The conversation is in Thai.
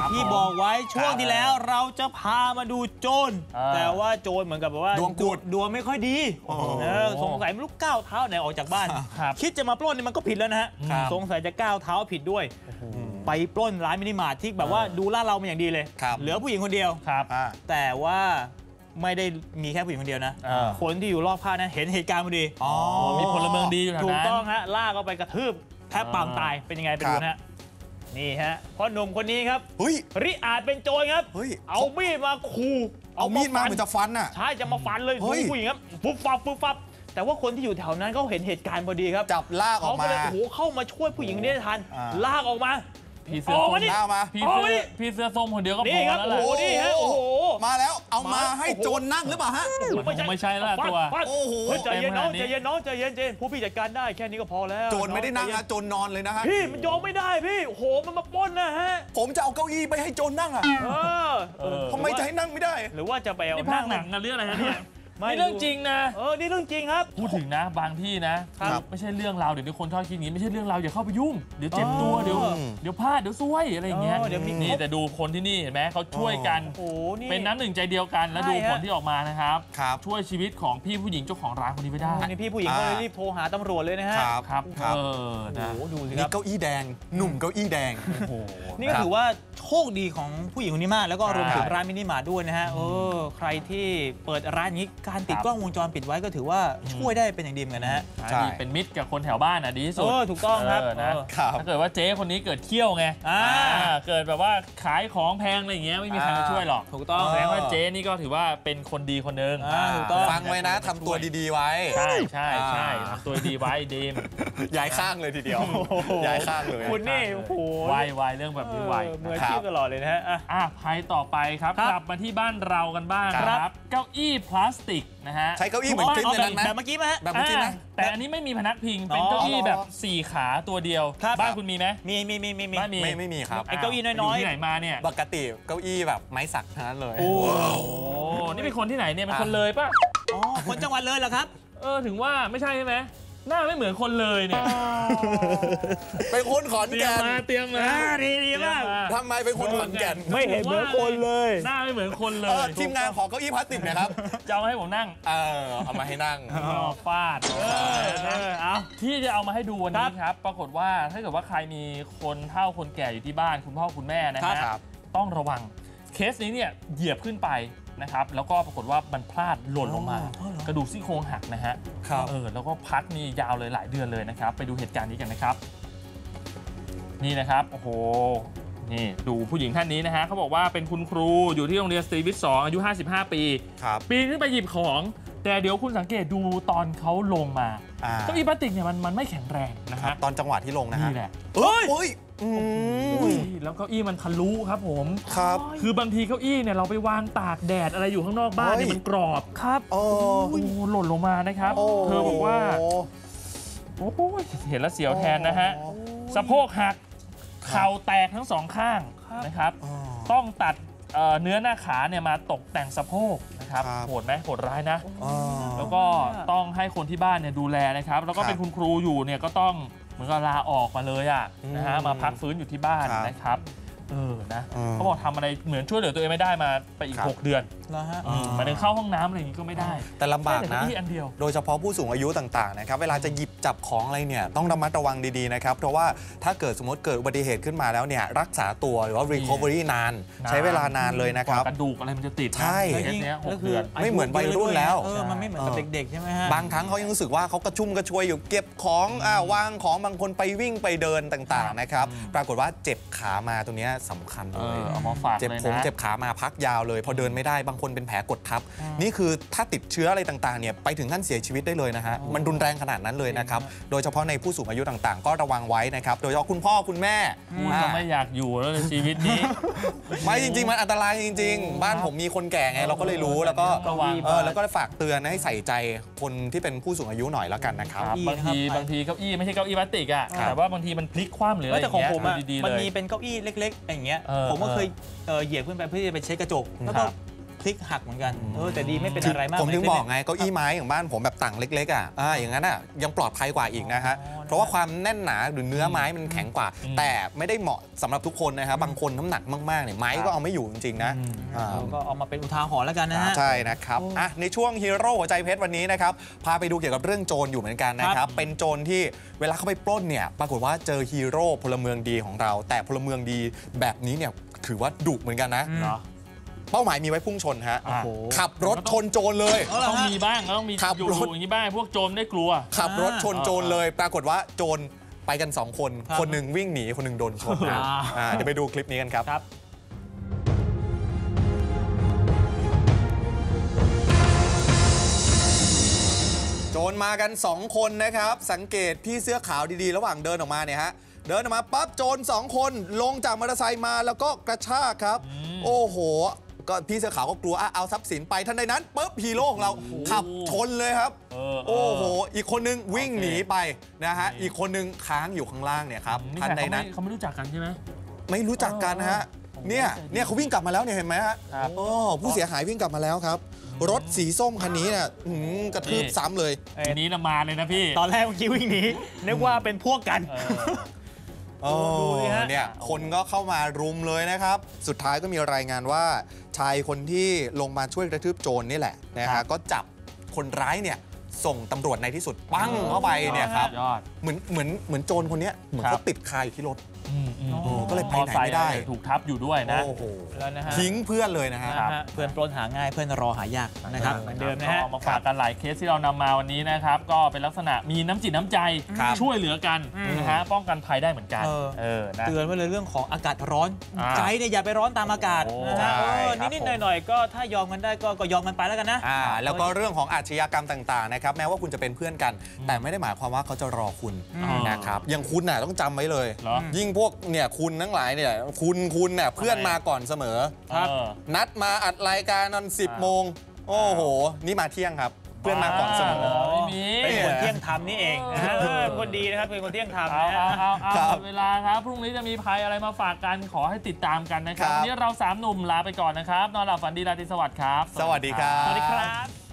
ที่บอกไว้ช่วงที่แล้วเราจะพามาดูโจรแต่ว่าโจรเหมือนกับว่าดวงกุดดวงไม่ค่อยดีสงสัยไม่รู้ก้าวเท้าไหนออกจากบ้านคิดจะมาปล้นนี่มันก็ผิดแล้วนะฮะสงสัยจะก้าวเท้าผิดด้วยไปปล้นร้านมินิมาร์ทที่แบบว่าดูล่าเราเป็นอย่างดีเลยเหลือผู้หญิงคนเดียวแต่ว่าไม่ได้มีแค่ผู้หญิงคนเดียวนะคนที่อยู่รอบข้างนั้นเห็นเหตุการณ์พอดีมีพลเมืองดีอยู่แถวนั้นถูกต้องฮะลากเอาไปกระทืบแทบปางตายเป็นยังไงไปดูนะฮะนี่ฮะพ่อหนุ่มคนนี้ครับริอาจเป็นโจรครับเอามีดมาขู่เอามีดมาเหมือนจะฟันน่ะใช่จะมาฟันเลยผู้หญิงครับปุ๊บฟับแต่ว่าคนที่อยู่แถวนั้นเขาเห็นเหตุการณ์พอดีครับจับลากออกมาเขาเลยโอ้โหเข้ามาช่วยผู้หญิงนี้ได้ทันลากออกมาพี่เสื้อส้มพี่เสื้อส้มคนเดียวก็พอแล้วแหละนี่ฮะโอ้โหมาแล้วเอามาให้โจรนั่งหรือเปล่าฮะไม่ใช่ละตัวโอ้โหใจเย็นน้องใจเย็นน้องใจเย็นผู้พี่จัดการได้แค่นี้ก็พอแล้วโจรไม่ได้นั่งนะโจรนอนเลยนะฮะพี่มันยอมไม่ได้พี่โอ้โหมันมาปล้นนะฮะผมจะเอาเก้าอี้ไปให้โจรนั่งอ่ะทำไมจะให้นั่งไม่ได้หรือว่าจะไปเอานั่งหนังกันเรื่องอะไรเนี่ยไม่เรื่องจริงนะนี่เรื่องจริงครับพูดถึงนะบางที่นะไม่ใช่เรื่องราวเดี๋ยวนี้คนชอบคิดอย่างนี้ไม่ใช่เรื่องราวอย่าเข้าไปยุ่งเดี๋ยวเจ็บตัวเดี๋ยวพลาดเดี๋ยวซวยอะไรอย่างเงี้ยนี่แต่ดูคนที่นี่เห็นไหมเขาช่วยกันเป็นน้ำหนึ่งใจเดียวกันแล้วดูผลที่ออกมานะครับช่วยชีวิตของพี่ผู้หญิงเจ้าของร้านคนนี้ไปได้นี่พี่ผู้หญิงก็เลยรีบโทรหาตำรวจเลยนะฮะครับนะดูสิครับเก้าอี้แดงหนุ่มเก้าอี้แดงนี่ก็ถือว่าโชคดีของผู้หญิงคนนี้มากแล้วก็รวมถึงร้านมินิมาร์ทด้วยนะฮะใครที่เปิดร้านนี้การติดกล้องวงจรปิดไว้ก็ถือว่าช่วยได้เป็นอย่างดีเหมือนกันนะฮะใช่เป็นมิตรกับคนแถวบ้านดีที่สุดถูกต้องครับนะถ้าเกิดว่าเจ๊คนนี้เกิดเที่ยวไงเกิดแบบว่าขายของแพงอะไรอย่างเงี้ยไม่มีใครมาช่วยหรอกถูกต้องแสดงว่าเจ๊นี่ก็ถือว่าเป็นคนดีคนหนึ่งถูกต้องฟังไว้นะทำตัวดีๆไว้ใช่ทำตัวดีไว้ดีมย้ายข้างเลยทีเดียวย้ายข้างเลยคุณนี่โอ้โหวายเรื่องแบบนี้วายมืออาชีพตลอดเลยนะฮะภัยต่อไปครับกลับมาที่บ้านเรากันบ้างครับเก้าอี้พลาสติกนะฮะใช้เก้าอี้เหมือนคลิปในนั้นไหมแบบเมื่อกี้ไหมแบบเมื่อกี้ไหมแต่อันนี้ไม่มีพนักพิงเป็นเก้าอี้แบบ4ขาตัวเดียวบ้านคุณมีไหมไม่มีครับไอ้เก้าอี้น้อยๆที่ไหนมาเนี่ยปกติเก้าอี้แบบไม้สักทั้งนั้นเลยโอ้นี่เป็นคนที่ไหนเนี่ยเป็นคนเลยป่ะคนจังหวัดเลยเหรอครับถึงว่าไม่ใช่ใช่ไหมหน้าไม่เหมือนคนเลยเนี่ยเป็นคนขอนแก่นเตรียมมาดีมากทำไมเป็นคนขอนแก่นไม่เห็นเหมือนคนเลยหน้าไม่เหมือนคนเลยทีมงานขอเก้าอี้พลาสติกนะครับจะเอาให้ผมนั่งเอามาให้นั่งฟาดที่จะเอามาให้ดูวันนี้ครับปรากฏว่าถ้าเกิดว่าใครมีคนเฒ่าคนแก่อยู่ที่บ้านคุณพ่อคุณแม่นะครับต้องระวังเคสนี้เนี่ยเหยียบขึ้นไปนะครับแล้วก็ปรากฏว่ามันพลาดหล่นลงมากระดูกซี่โครงหักนะฮะแล้วก็พักนี่ยาวเลยหลายเดือนเลยนะครับไปดูเหตุการณ์นี้กันนะครับนี่นะครับโอ้โหนี่ดูผู้หญิงท่านนี้นะฮะเขาบอกว่าเป็นคุณครูอยู่ที่โรงเรียนสตรีวิทย์2อายุ55ปีปีนขึ้นไปหยิบของแต่เดี๋ยวคุณสังเกตดูตอนเขาลงมาเก้าอี้พลาสติกเนี่ยมันไม่แข็งแรงนะฮะตอนจังหวะที่ลงนะฮะนี่แหละแล้วเก้าอี้มันทะลุครับผมคือบางทีเก้าอี้เนี่ยเราไปวางตากแดดอะไรอยู่ข้างนอกบ้านเนี่ยมันกรอบครับหล่นลงมานะครับเธอบอกว่าโอ้ยเห็นแล้วเสียวแทนนะฮะสะโพกหักเข่าแตกทั้งสองข้างนะครับต้องตัดเนื้อหน้าขาเนี่ยมาตกแต่งสะโพกนะครับโหดไหมโหดร้ายนะแล้วก็ต้องให้คนที่บ้านเนี่ยดูแลนะครับแล้วก็เป็นคุณครูอยู่เนี่ยก็ต้องเหมือนกับลาออกมาเลยนะฮะมาพักฟื้นอยู่ที่บ้านนะครับนะเขาบอกทำอะไรเหมือนช่วยเหลือตัวเองไม่ได้มาไปอีก6 เดือนแล้วฮะมาเดินเข้าห้องน้ำอะไรอย่างนี้ก็ไม่ได้แต่ลำบากนะโดยเฉพาะผู้สูงอายุต่างๆนะครับเวลาจะหยิบจับของอะไรเนี่ยต้องระมัดระวังดีๆนะครับเพราะว่าถ้าเกิดสมมติเกิดอุบัติเหตุขึ้นมาแล้วเนี่ยรักษาตัวหรือว่า recovery นานใช้เวลานานเลยนะครับกระดูกอะไรมันจะติดใช่ไม่เหมือนวัยรุ่นแล้วมันไม่เหมือนกับเด็กๆใช่ไหมฮะบางครั้งเขายังรู้สึกว่าเขากระชุ่มกระชวยอยู่เก็บของวางของบางคนไปวิ่งไปเดินต่างๆนะครับปรากฏว่าเจ็บขามาตรงนี้สำคัญเลยเจ็บผมเจ็บขามาพักยาวเลยพอเดินไม่ได้บางคนเป็นแผลกดทับนี่คือถ้าติดเชื้ออะไรต่างๆเนี่ยไปถึงขั้นเสียชีวิตได้เลยนะฮะมันรุนแรงขนาดนั้นเลยนะครับโดยเฉพาะในผู้สูงอายุต่างๆก็ระวังไว้นะครับโดยเฉพาะคุณพ่อคุณแม่ไม่อยากอยู่แล้วในชีวิตนี้ไม่จริงๆมันอันตรายจริงๆบ้านผมมีคนแก่ไงเราก็เลยรู้แล้วก็ฝากเตือนให้ใส่ใจคนที่เป็นผู้สูงอายุหน่อยแล้วกันนะครับบางทีเก้าอี้ไม่ใช่เก้าอี้พลาสติกแต่ว่าบางทีมันพลิกคว่ำหรืออะไรอย่างเงี้ยมันมีเป็นเก้าอี้เล็กๆอย่างเงี้ยผมก็เคยเหยียบขึ้นไปเพื่อจะไปเช็ดกระจกแล้วก็พลิกหักเหมือนกันแต่ดีไม่เป็นอะไรมากผมถึงบอกไงเก้าอี้ไม้อย่างบ้านผมแบบต่างเล็กๆอย่างนั้นยังปลอดภัยกว่าอีกนะฮะเพราะว่าความแน่นหนาหรือเนื้อไม้มันแข็งกว่าแต่ไม่ได้เหมาะสำหรับทุกคนนะครับบางคนน้ำหนักมากๆเนี่ยไม้ก็เอาไม่อยู่จริงๆนะก็เอามาเป็นอุทาหรณ์แล้วกันนะฮะใช่นะครับในช่วงฮีโร่หัวใจเพชรวันนี้นะครับพาไปดูเกี่ยวกับเรื่องโจรอยู่เหมือนกันนะครับเป็นโจรที่เวลาเข้าไปปล้นเนี่ยปรากฏว่าเจอฮีโร่พลเมืองดีของเราแต่พลเมืองดีแบบนี้เนี่ยถือว่าดุเหมือนกันนะเป้าหมายมีไว้พุ่งชนฮะขับรถชนโจรเลยต้องมีบ้างต้องมีขับรถอย่างนี้บ้างพวกโจรได้กลัวขับรถชนโจรเลยปรากฏว่าโจรไปกัน2 คนคนหนึ่งวิ่งหนีคนหนึ่งโดนชนเดี๋ยวไปดูคลิปนี้กันครับโจรมากัน2 คนนะครับสังเกตพี่เสื้อขาวดีๆระหว่างเดินออกมาเนี่ยฮะเดินออกมาปั๊บโจร2 คนลงจากมอเตอร์ไซค์มาแล้วก็กระชากครับโอ้โหก็พี่เสื้อขาวก็กลัวเอาทรัพย์สินไปทันใดนั้นปุ๊บฮีโร่ของเราขับชนเลยครับโอ้โหอีกคนนึงวิ่งหนีไปนะฮะอีกคนนึงค้างอยู่ข้างล่างเนี่ยครับทันใดนั้นเขาไม่รู้จักกันใช่ไหมไม่รู้จักกันฮะเนี่ยเขาวิ่งกลับมาแล้วเนี่ยเห็นไหมฮะผู้เสียหายวิ่งกลับมาแล้วครับรถสีส้มคันนี้เนี่ยกระทืบซ้ำเลยอันนี้มาเลยนะพี่ตอนแรกเมื่อกี้วิ่งหนีนึกว่าเป็นพวกกันเนี่ยคนก็เข้ามารุมเลยนะครับสุดท้ายก็มีรายงานว่าชายคนที่ลงมาช่วยกระทืบโจรนี่แหละนะฮะก็จับคนร้ายเนี่ยส่งตำรวจในที่สุดปั้งเข้าไปเนี่ยครับเหมือนโจรคนนี้เหมือนเขาติดคาอยู่ที่รถก็เลยไปไหนไม่ได้ถูกทับอยู่ด้วยนะทิ้งเพื่อนเลยนะฮะเพื่อนปล้นหาง่ายเพื่อนรอหายากนะครับเหมือนเดิมนะฮะมาฝากกันหลายเคสที่เรานำมาวันนี้นะครับก็เป็นลักษณะมีน้ำจิตน้ำใจช่วยเหลือกันนะฮะป้องกันภัยได้เหมือนกันเตือนไว้เลยเรื่องของอากาศร้อนใจเนี่ยอย่าไปร้อนตามอากาศนะฮะนิดๆหน่อยๆก็ถ้ายอมกันได้ก็ยอมกันไปแล้วกันนะแล้วก็เรื่องของอาชญากรรมต่างๆนะครับแม้ว่าคุณจะเป็นเพื่อนกันแต่ไม่ได้หมายความว่าเขาจะรอคุณนะครับอย่างคุณน่ะต้องจำไว้เลยยิ่งพวกเนี่ยคุณทั้งหลายเนี่ยคุณเนี่ยเพื่อนมาก่อนเสมอนัดมาอัดรายการตอน10 โมงโอ้โหนี่มาเที่ยงครับเพื่อนมาก่อนเสมอเป็นคนเที่ยงธรรมนี่เองคนดีนะครับเป็นคนเที่ยงธรรมเอาเวลาครับพรุ่งนี้จะมีภัยอะไรมาฝากกันขอให้ติดตามกันนะครับวันนี้เรา3 หนุ่มลาไปก่อนนะครับนอนหลับฝันดีราตรีสวัสดิ์ครับสวัสดีครับสวัสดีครับ